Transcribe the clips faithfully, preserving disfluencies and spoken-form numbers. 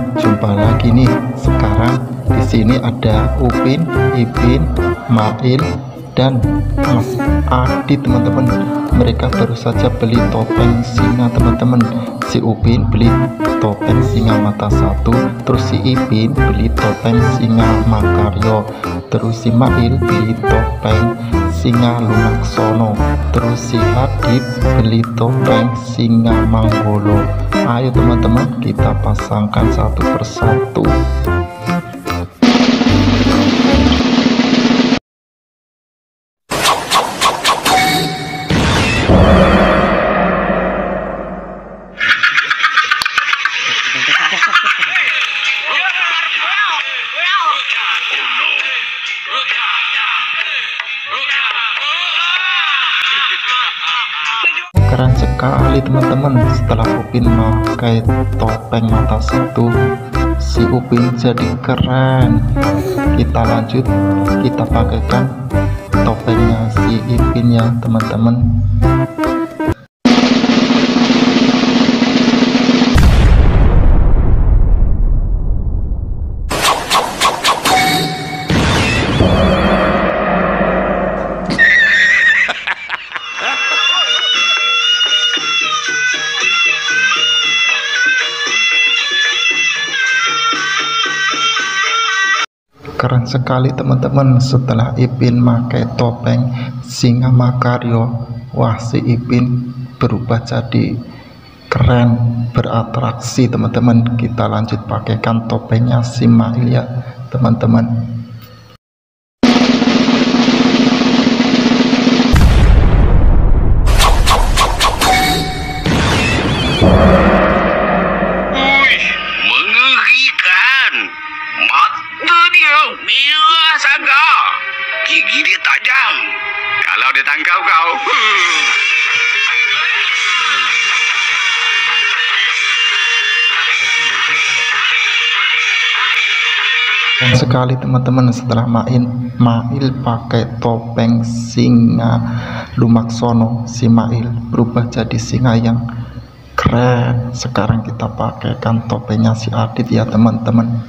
jumpa lagi nih. Sekarang di sini ada Upin, Ipin, Mail, dan Mas Adi teman-teman. Mereka baru saja beli topeng singa teman-teman. Si Upin beli topeng singa mata satu, terus si Ipin beli topeng singa Makaryo, terus si Mail beli topeng singa Lumaksono, terus si Adit beli topeng singa Manggolo. Ayo teman-teman, kita pasangkan satu persatu. Keren sekali teman-teman. Setelah Upin pakai topeng mata satu, si Upin jadi keren. Kita lanjut, kita pakaikan topengnya si Ipin ya teman-teman. Keren sekali teman-teman. Setelah Ipin pakai topeng singa Makaryo, wah si Ipin berubah jadi keren, beratraksi teman-teman. Kita lanjut pakaikan topengnya si Mail ya teman-teman. Merah sangat, gigi dia tajam. Kalau dia tangkap kau, Dan sekali teman-teman, setelah main Mail pakai topeng singa Lumaksono, si Mail berubah jadi singa yang keren. Sekarang kita pakaikan topengnya si Adit ya teman-teman.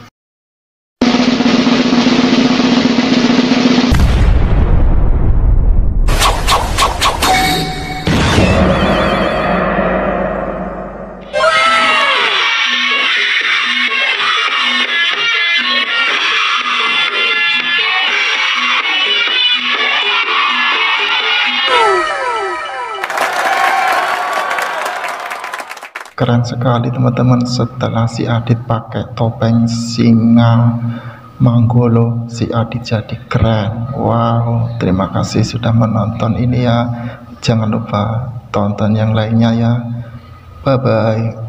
Keren sekali teman-teman. Setelah si Adit pakai topeng singa Manggolo, si Adit jadi keren. Wow, terima kasih sudah menonton ini ya. Jangan lupa tonton yang lainnya ya. Bye bye.